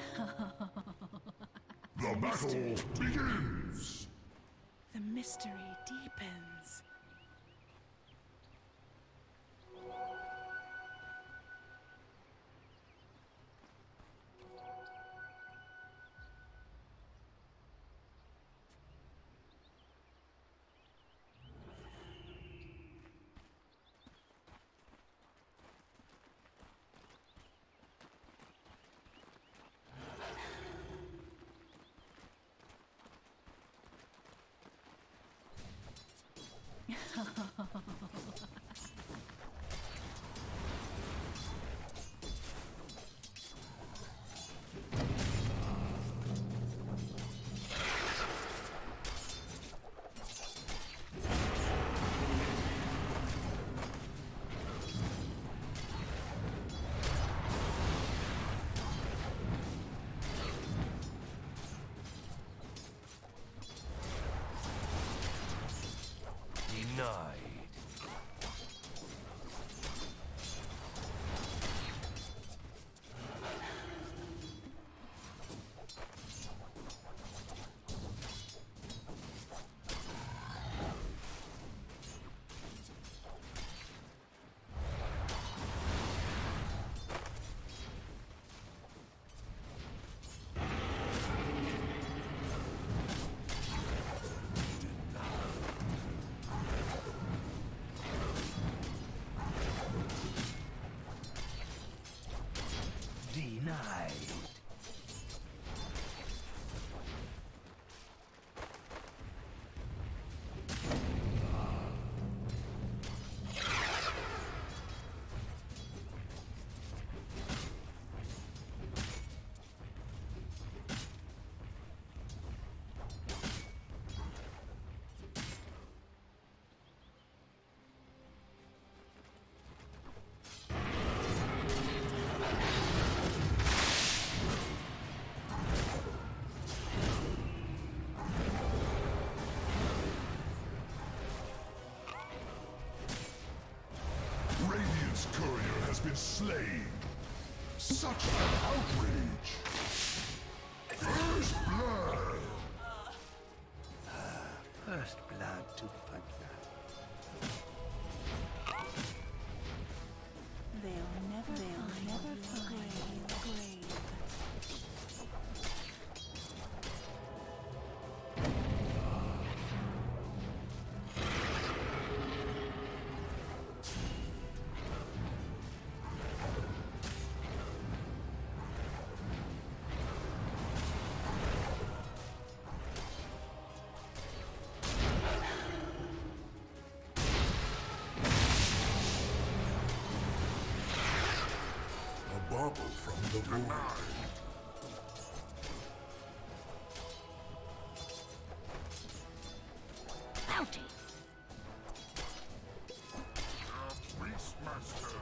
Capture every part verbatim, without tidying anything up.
The battle begins! The mystery deepens. Denied. Denied. Radiant's courier has been slain! Such an outrage! First blood! First blood to Pugna. They'll never They'll never find your grave. A bubble from the void. Bounty! Beastmaster!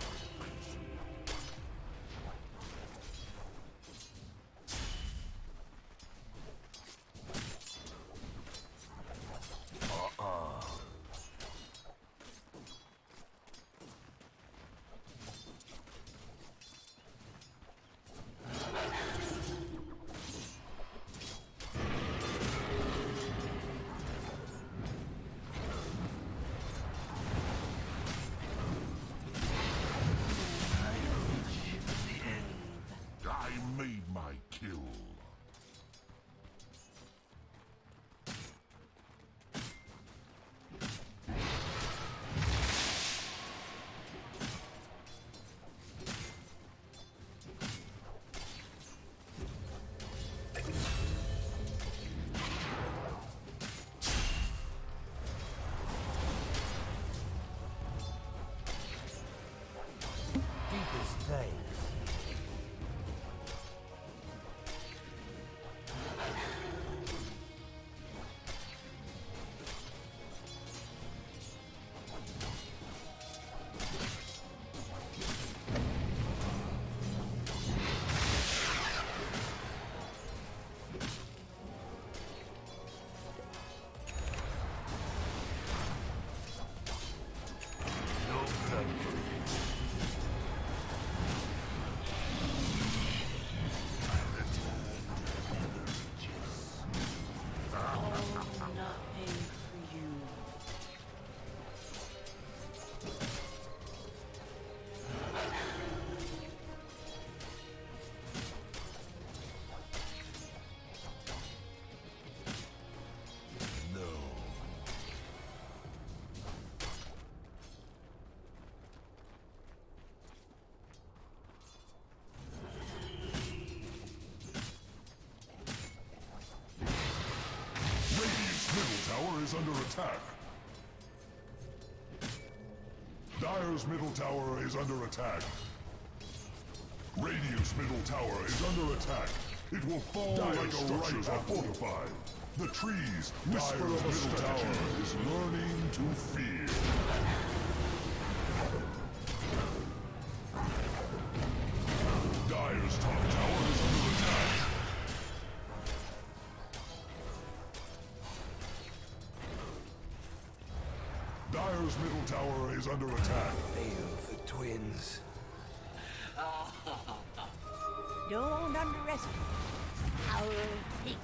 under attack. Dire's middle tower is under attack. Radiant's middle tower is under attack. It will fall Dire's like a ripe are fortified. The trees, Whisper of a middle tower is learning to fear. Dire's top tower is under attack. Dire's middle tower is under attack. Fail the twins. Don't underestimate the power of pink.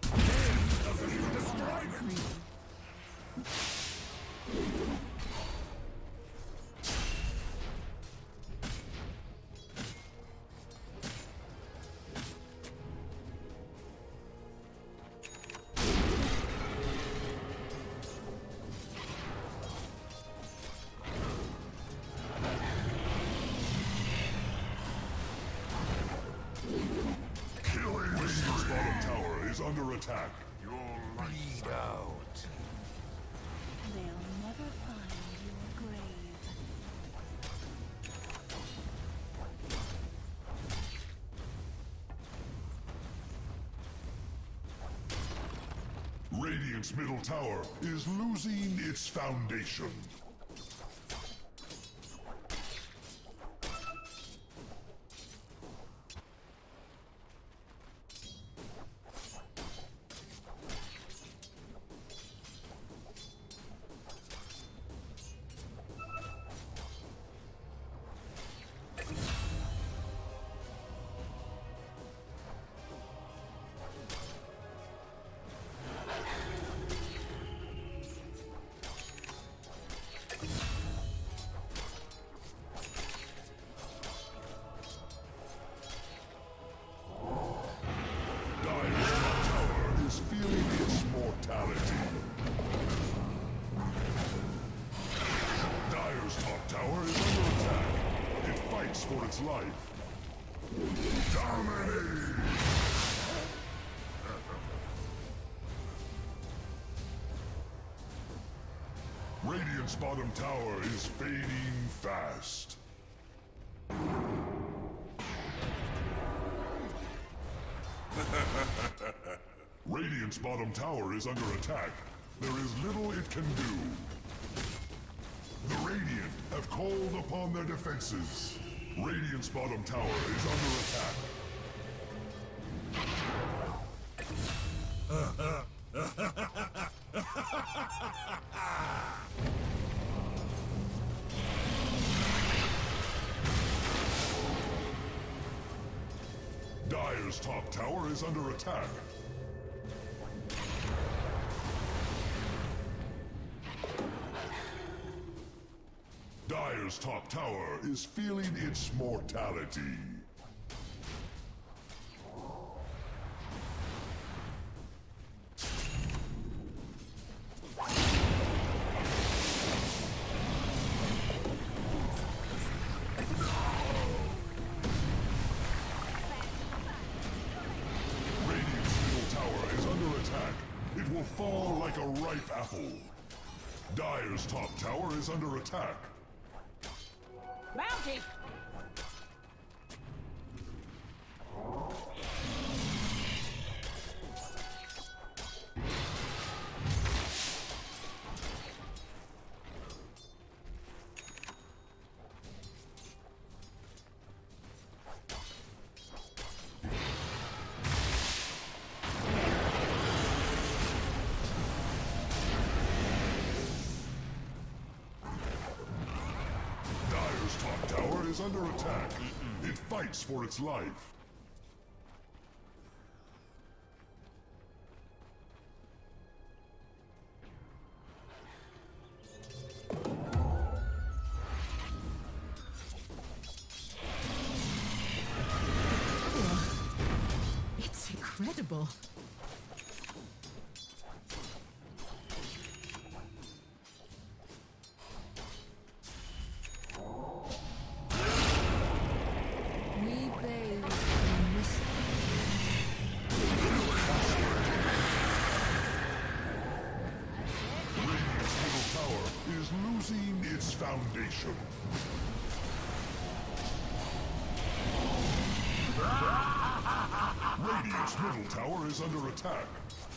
Under attack. Bleed out. They'll never find your grave. Radiant's middle tower is losing its foundation. For its life. Dominate! Radiant's bottom tower is fading fast. Radiant's bottom tower is under attack. There is little it can do. The Radiant have called upon their defenses. Radiant's bottom tower is under attack. Dire's top tower is under attack. Dire's top tower is feeling its mortality. Radiant's middle tower is under attack. It will fall like a ripe apple. Dire's top tower is under attack. Bounty! Top tower is under attack. It fights for its life. It's incredible. foundation. Radiant's middle tower is under attack.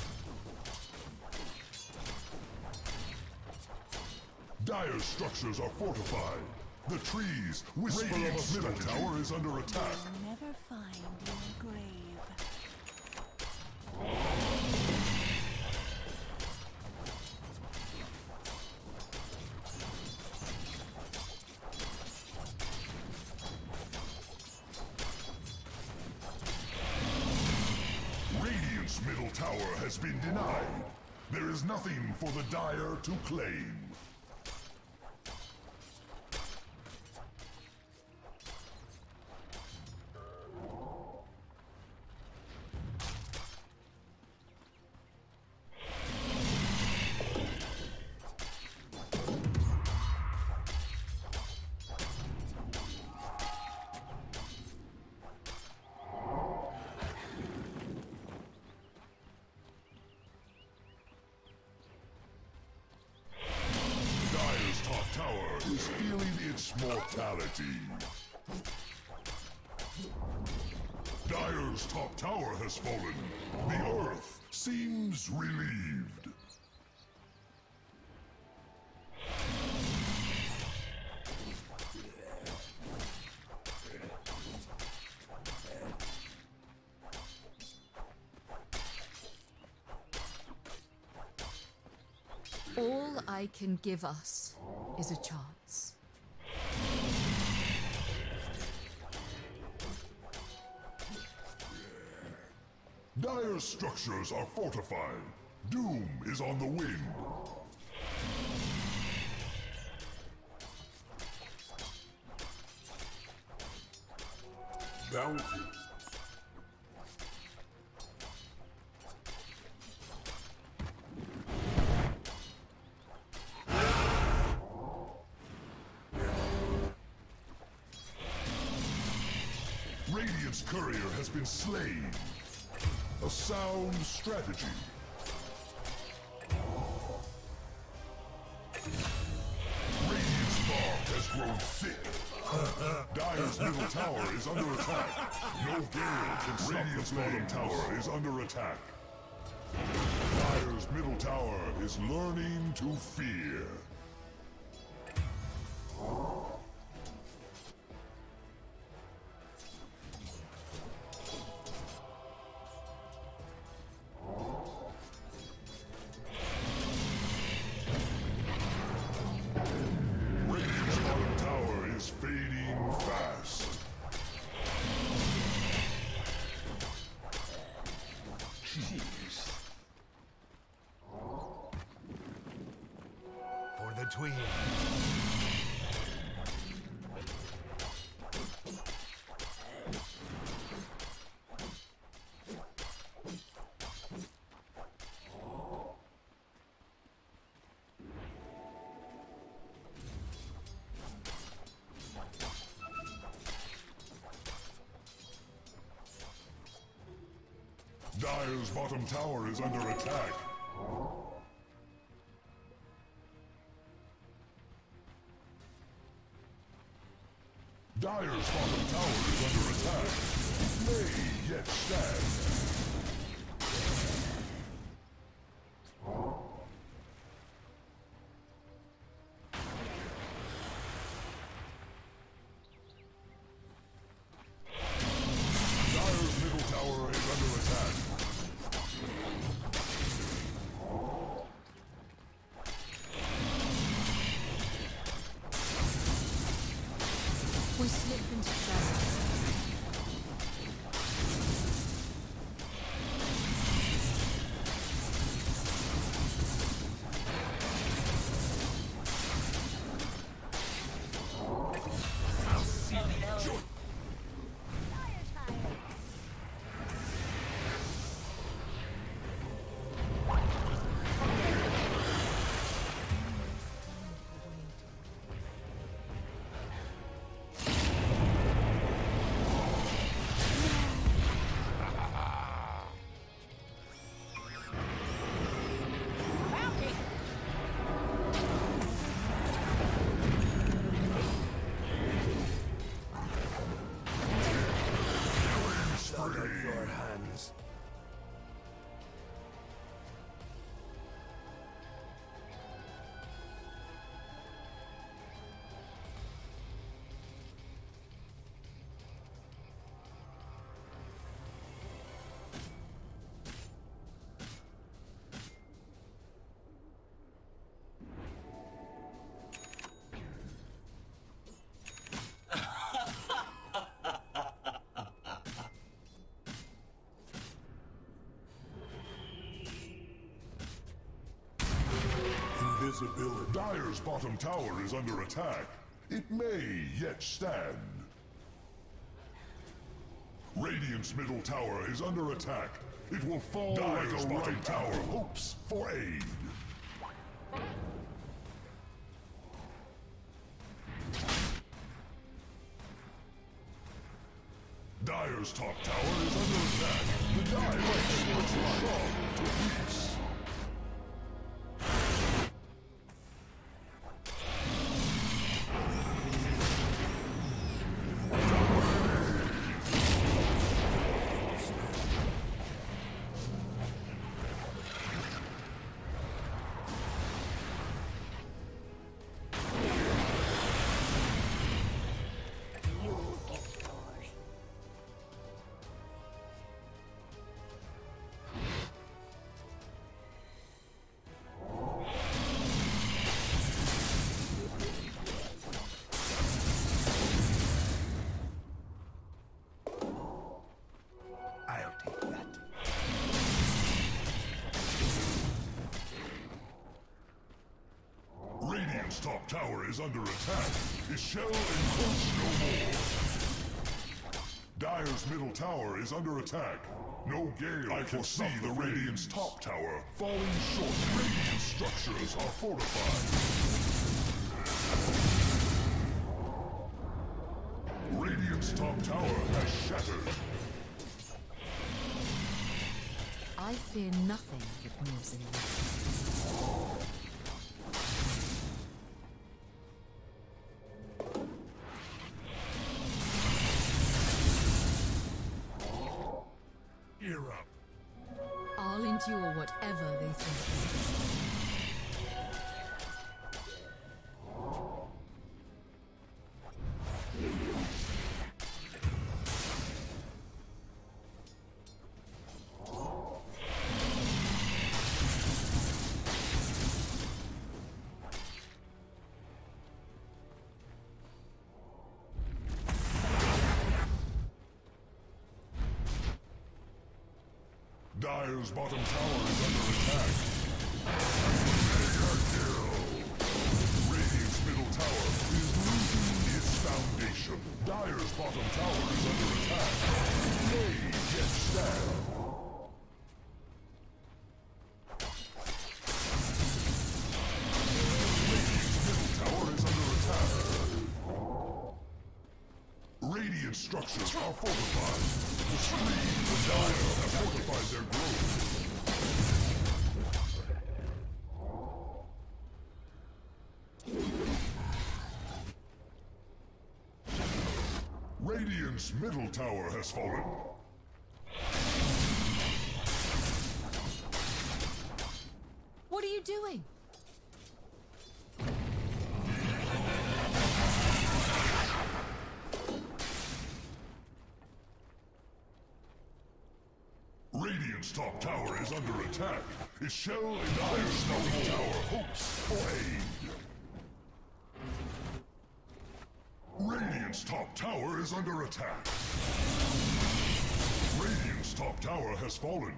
Dire's structures are fortified. The trees whisper of a middle tower is under attack. You'll never find your grave. Radiant's middle tower has been denied. There is nothing for the Dire to claim. Is feeling its mortality. Dire's top tower has fallen. The earth seems relieved. All I can give us is a chance. Dire's structures are fortified. Doom is on the wind. Bounty. Radiant's courier has been slain. A sound strategy. Radiant's bark has grown thick. Dire's middle tower is under attack. No gale can stop Radiant's bottom tower is under attack. Dire's middle tower is learning to fear. Fading fast. Jeez. For the twins. Dire's bottom tower is under attack. Dire's bottom tower is under attack. It may yet stand. Dire's middle tower is under attack. We slip into shadows. Dire's bottom tower is under attack. It may yet stand. Radiant's middle tower is under attack. It will fall. Dire's like a bottom right tower hopes for aid. Dire's top tower is under attack. The Dire is strong to peace. Radiant's top tower is under attack. It shall encroach no more. Dire's middle tower is under attack. No gale I can see the Radiant's top tower falling short. Radiant structures are fortified. Radiant's top tower has shattered. I fear nothing that moves in light. I'll endure whatever they think. Dire's bottom tower is under attack. Mega kill! Radiant's middle tower is losing its foundation. Dire's bottom tower is under attack. It may yet stand. Radiant's middle tower is under attack. Radiant structures are fortified. The stream, the Dire have fortified their grove. Radiant's middle tower has fallen. What are you doing? Radiant's top tower is under attack. Its shell and Dire's bottom tower hopes for aid. Radiant's top tower is under attack. Radiant's top tower has fallen.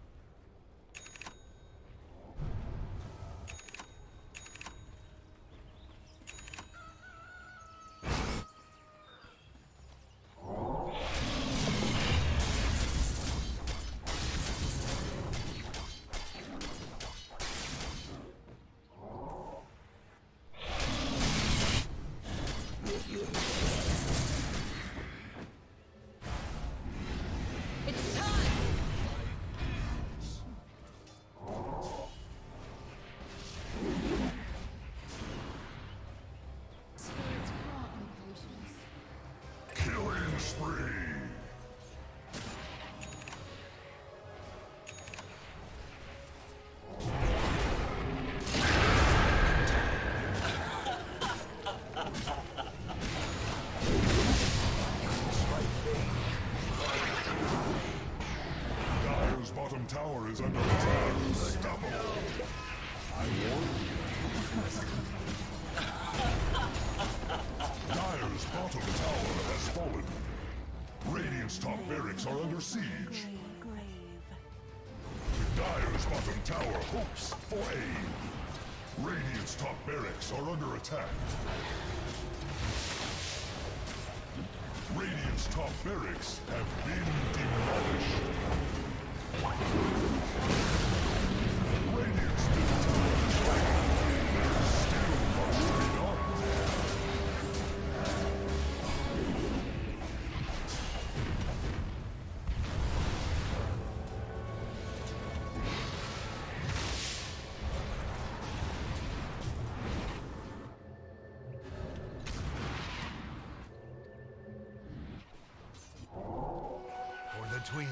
Tower is under attack. Unstoppable. I warn you. Dire's bottom tower has fallen. Radiant's top barracks are under siege. Dire's bottom tower hopes for aid. Radiant's top barracks are under attack. Radiant's top barracks have been demolished. Radiant's middle tower is falling. There's still much to be done. For the twins.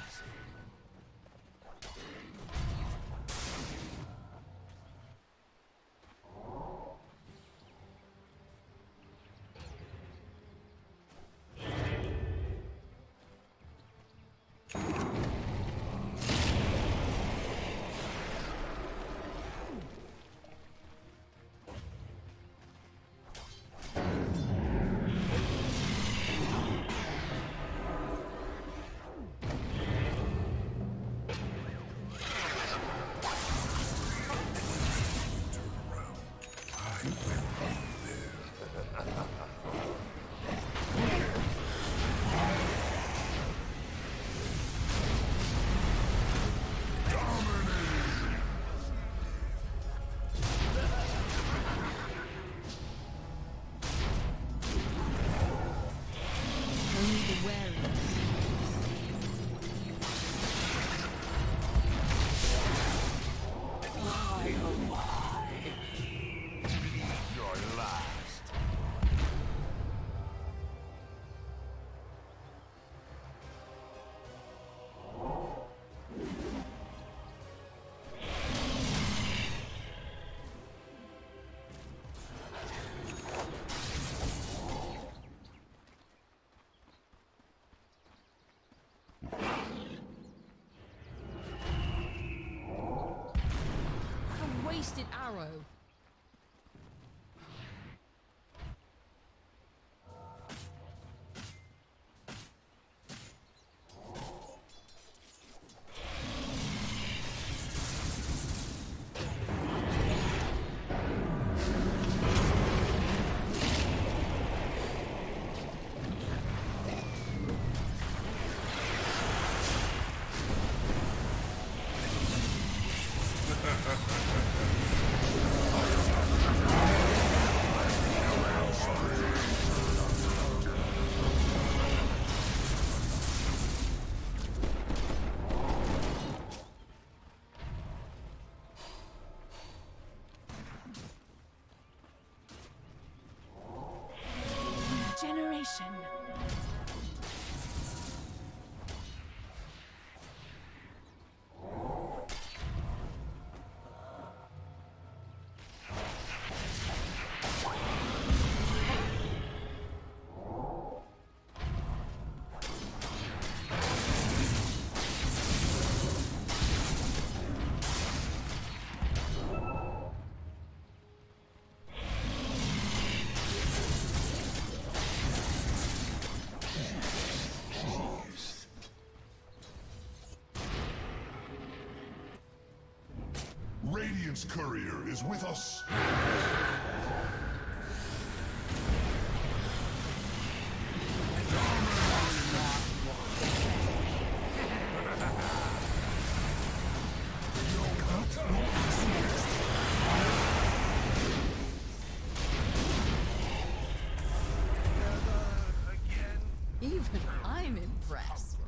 Only the wary. Your last. A wasted arrow. Generation. Radiant's courier is with us. Even I'm impressed.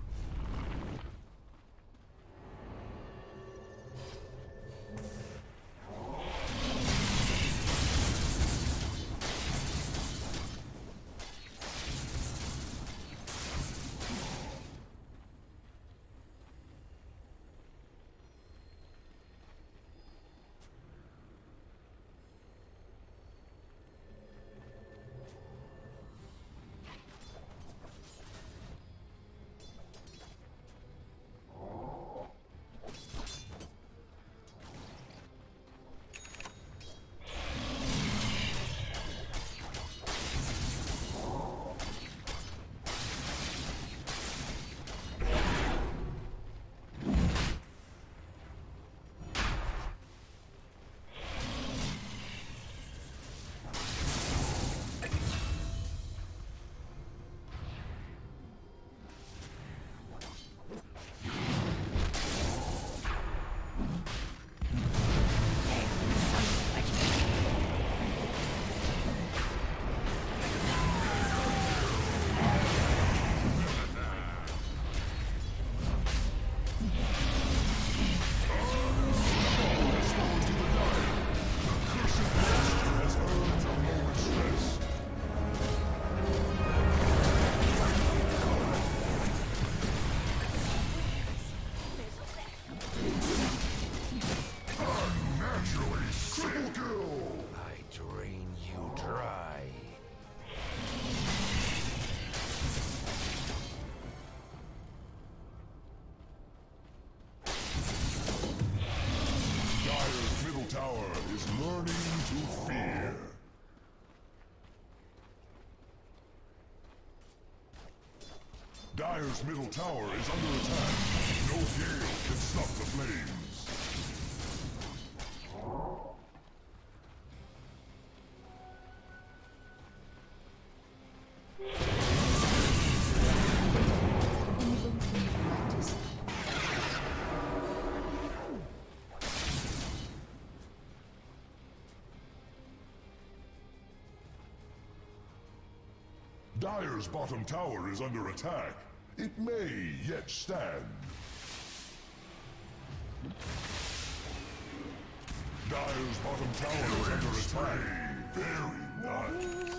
Dire's middle tower is under attack. No gale can stop the flames. Even in practice. Dire's bottom tower is under attack. It may yet stand. Dire's bottom tower is under attack. Very nice.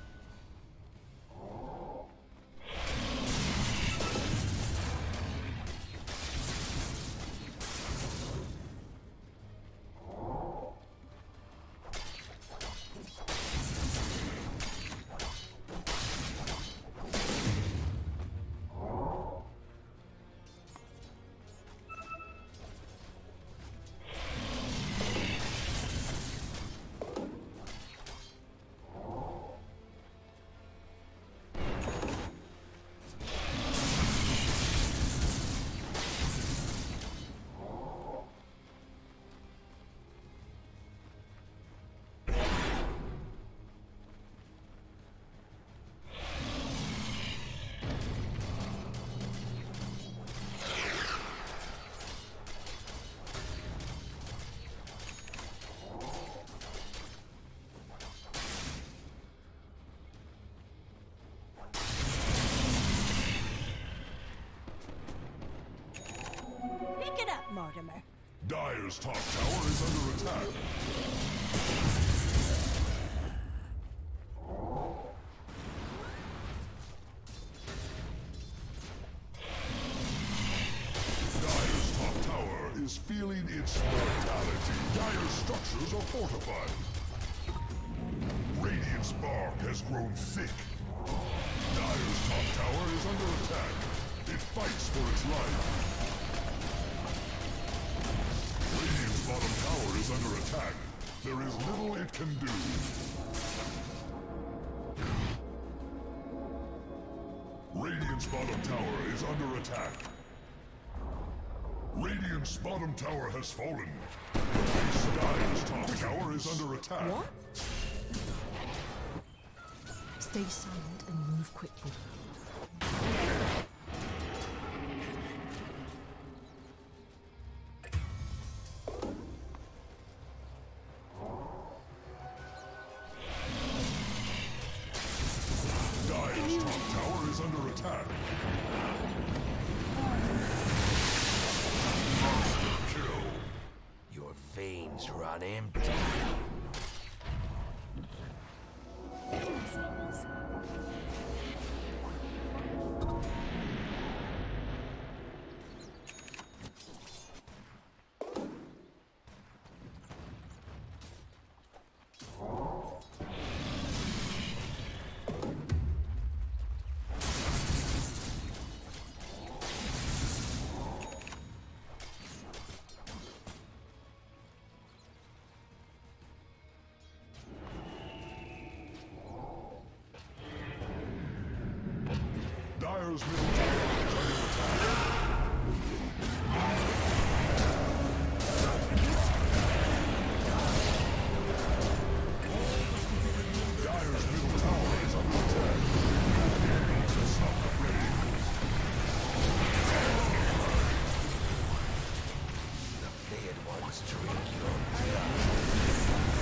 Mortimer. Dire's top tower is under attack. Dire's top tower is feeling its mortality. Dire's structures are fortified. Radiant's bark has grown thick. Dire's top tower is under attack. It fights for its life. Radiant's bottom tower is under attack. There is little it can do. Radiant's bottom tower is under attack. Radiant's bottom tower has fallen. Dire's top tower is under attack. What? Stay silent and move quickly. Dire's top tower is under attack. Monster kill. Your veins run empty. Dire's middle tower is under attack. Dire's middle tower is under attack. To stop the flames. The flayed ones drink your blood.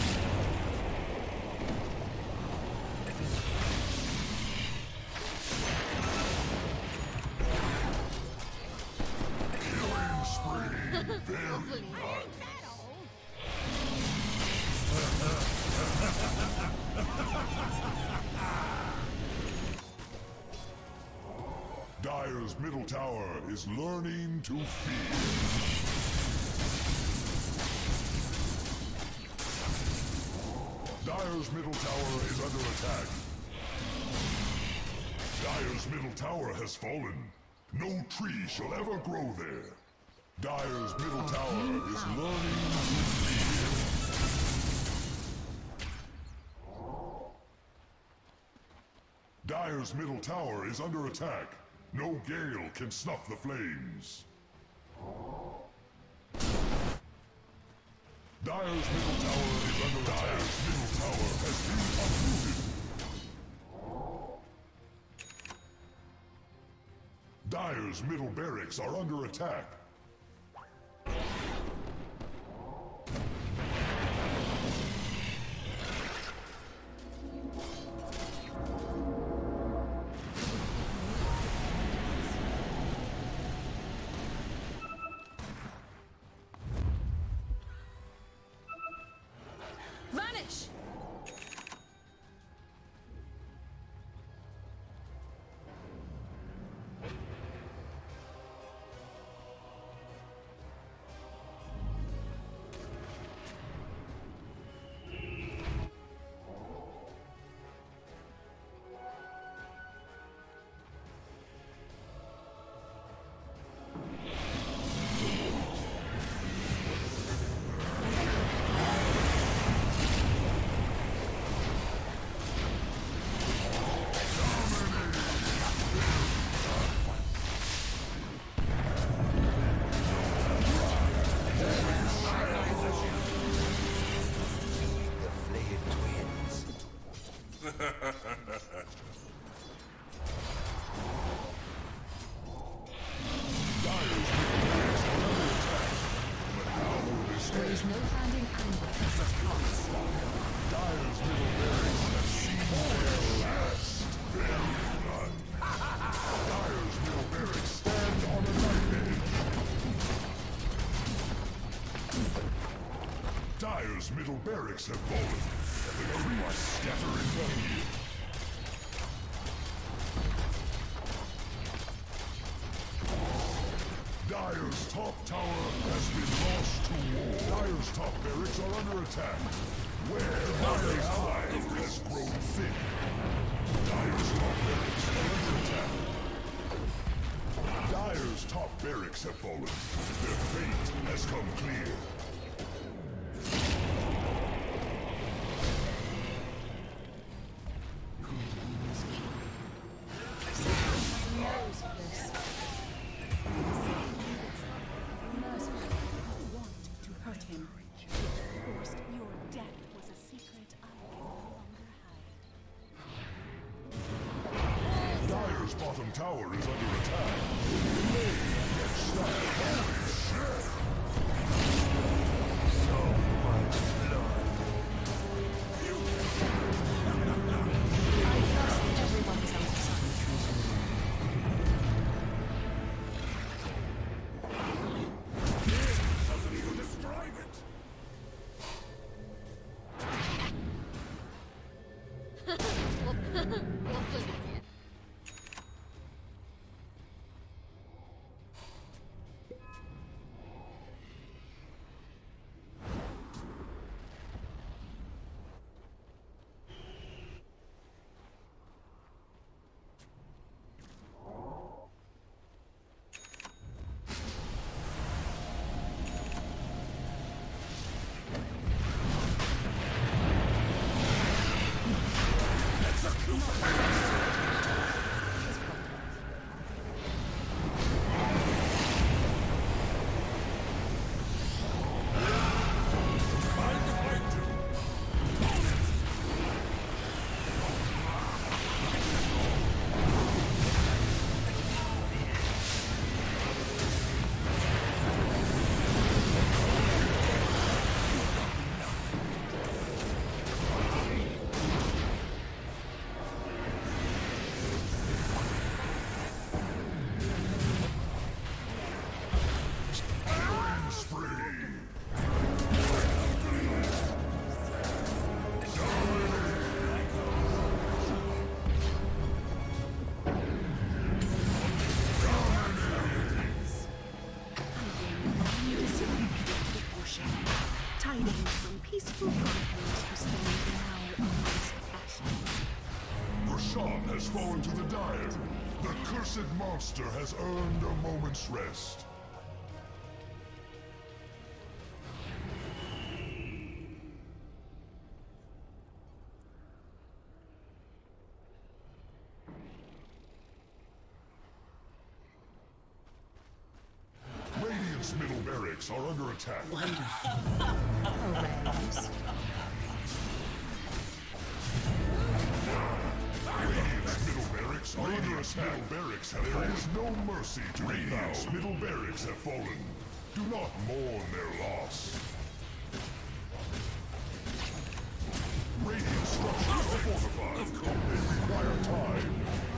Killing spree. Very nice. Dire's middle tower is learning to fear. Dire's middle tower is under attack. Dire's middle tower has fallen. No tree shall ever grow there. Dire's middle tower is learning to fear. Dire's middle tower is under attack. No gale can snuff the flames. Dire's middle tower is under attack. Dire's middle tower has been uprooted. Dire's middle barracks are under attack. Vanish! There is no finding anger as the cards. Dire's middle barracks have seen their last. Very none. Dire's middle barracks stand on a knife edge. Dire's middle barracks have fallen. The creeps scatter in vain. Dire's top tower has been lost to war. Dire's top barracks are under attack. Where Dire's hive has grown thin. Dire's top barracks are under attack. Dire's top barracks have fallen. Their fate has come clear. Bottom tower is under attack. Get started. Holy shit! So much blood. I trust everyone is outside. Doesn't even describe it. Tidings from peaceful conquerors who stand now amongst ashes. Roshan has fallen to the Dire. The cursed monster has earned a moment's rest. barracks are under attack. Horrendous. Radiant's middle barracks are under attack. Middle barracks have there is no mercy to Radiant's middle barracks have fallen. Do not mourn their loss. Radiant structures are fortified. They require time.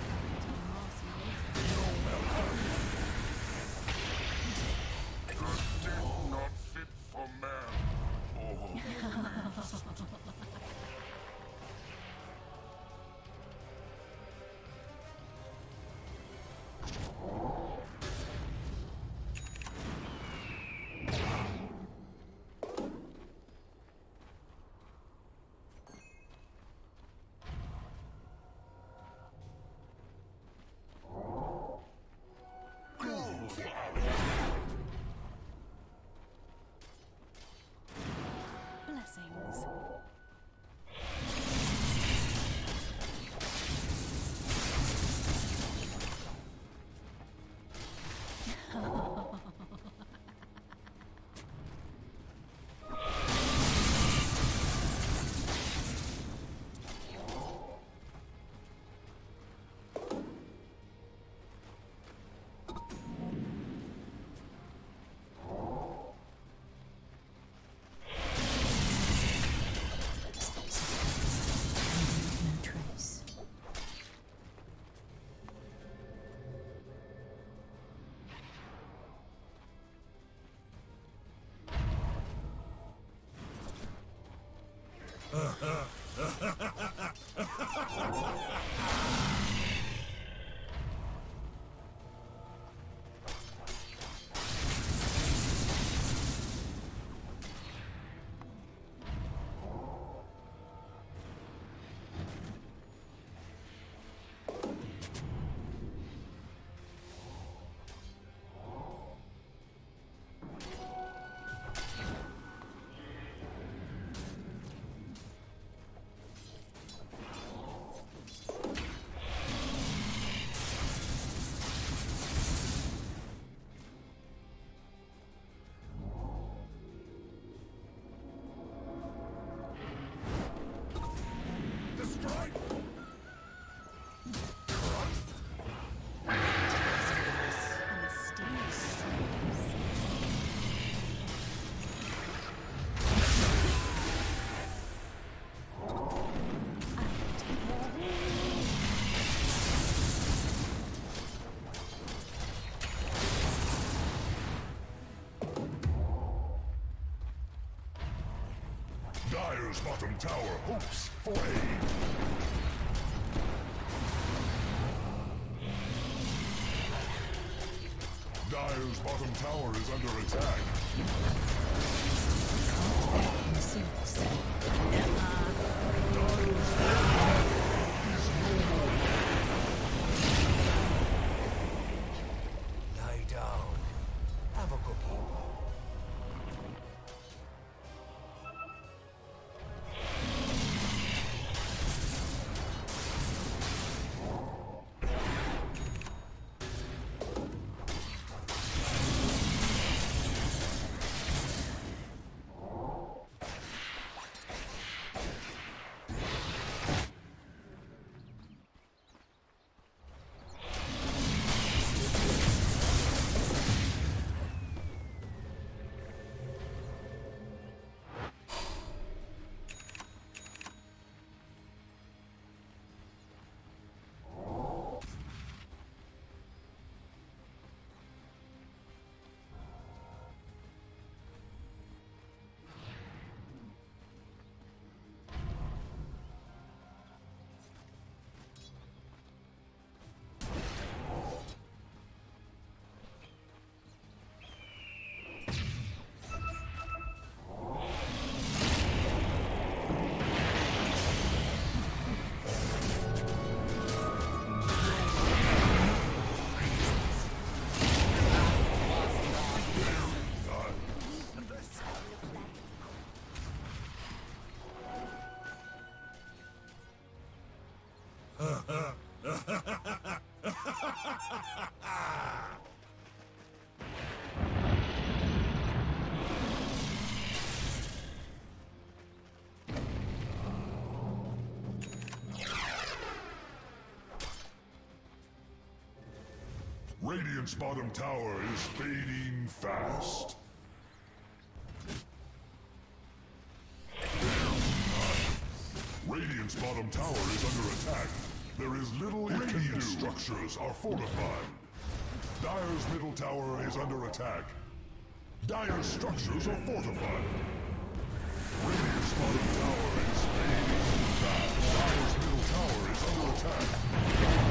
Not fit for man. Blessings. No trace. A mysterious souls. Dire's bottom tower hopes for aid. Dire's bottom tower is under attack. Lie down. Have a cookie. Radiant's bottom tower is fading fast. Radiant's bottom tower is under attack. There is little it can do. Radiant structures are fortified. Dire's middle tower is under attack. Dire's structures are fortified. Radiant's bottom tower is fading fast. Dire's middle tower is under attack.